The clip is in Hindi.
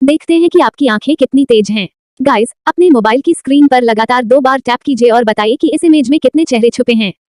देखते हैं कि आपकी आंखें कितनी तेज हैं। गाइस, अपने मोबाइल की स्क्रीन पर लगातार 2 बार टैप कीजिए और बताइए कि इस इमेज में कितने चेहरे छुपे हैं।